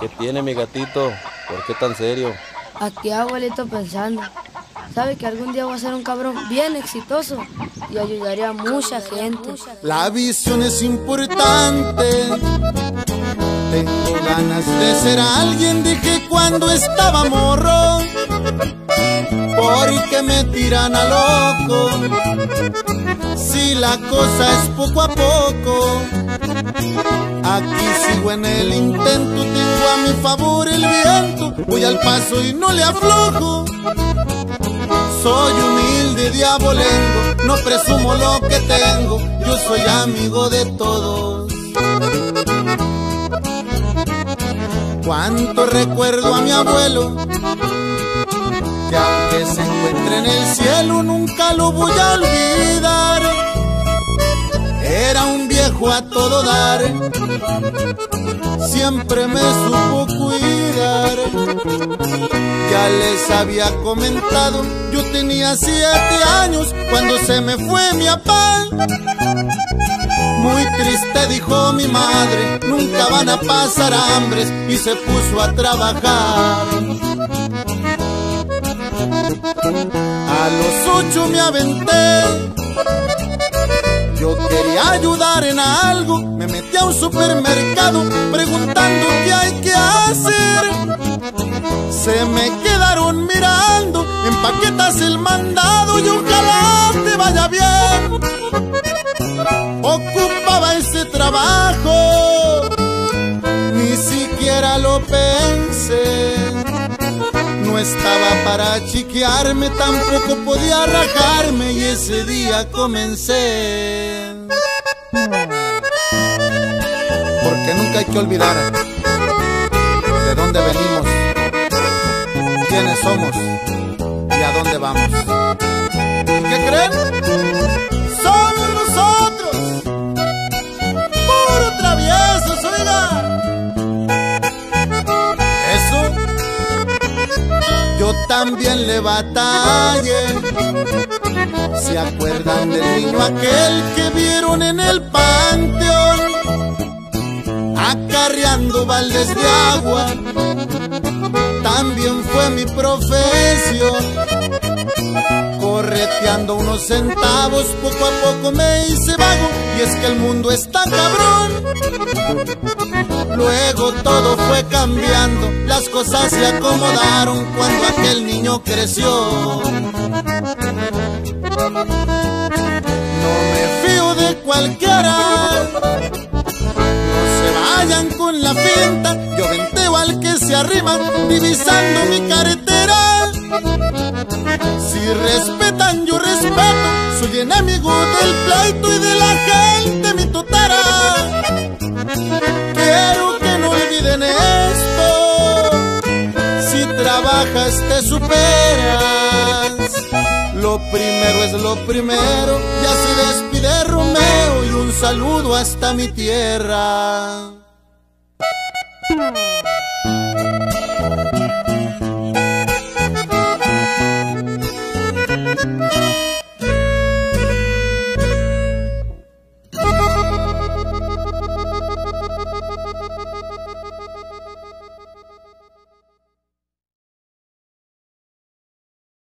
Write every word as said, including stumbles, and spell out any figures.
¿Qué tiene, mi gatito? ¿Por qué tan serio? Aquí, abuelito, pensando. Sabe que algún día voy a ser un cabrón bien exitoso y ayudaría a mucha gente. La visión es importante. Tengo ganas de ser alguien, dije cuando estaba morro. Porque me tiran a loco. Si la cosa es poco a poco. Aquí sigo en el intento, tengo a mi favor el viento. Voy al paso y no le aflojo. Soy humilde, diabolengo, no presumo lo que tengo. Yo soy amigo de todos. Cuánto recuerdo a mi abuelo, que aunque se encuentre en el cielo nunca lo voy a olvidar. Era un viejo a todo dar, siempre me supo cuidar. Ya les había comentado, yo tenía siete años cuando se me fue mi papá. Muy triste dijo mi madre, nunca van a pasar hambres, y se puso a trabajar. A los ocho me aventé, yo quería ayudar en algo, me metí a un supermercado preguntando qué hay que hacer. Se me quedaron mirando, empaquetas el mandado y ojalá te vaya bien. Ocupaba ese trabajo, ni siquiera lo pensé. No estaba para chiquearme, tampoco podía rajarme y ese día comencé. Porque nunca hay que olvidar de dónde venimos, quiénes somos y a dónde vamos. ¿Y qué creen? ¡Somos nosotros! ¡Puro traviesos, oiga! Eso yo también le batallé. ¿Se acuerdan del niño aquel que vieron en el panteón? Acarreando baldes de agua, también fue mi profesión. Correteando unos centavos, poco a poco me hice vago, y es que el mundo está cabrón. Luego todo fue cambiando, las cosas se acomodaron cuando aquel niño creció. No me fío de cualquiera, no se vayan con la finta, yo venteo al que se arrima, divisando mi carretera. Si respetan, yo respeto, soy enemigo del pleito y de la gente mi totara. Quiero que no olviden esto, si trabajas te superas. Lo primero es lo primero, ya se despide Romeo y un saludo hasta mi tierra.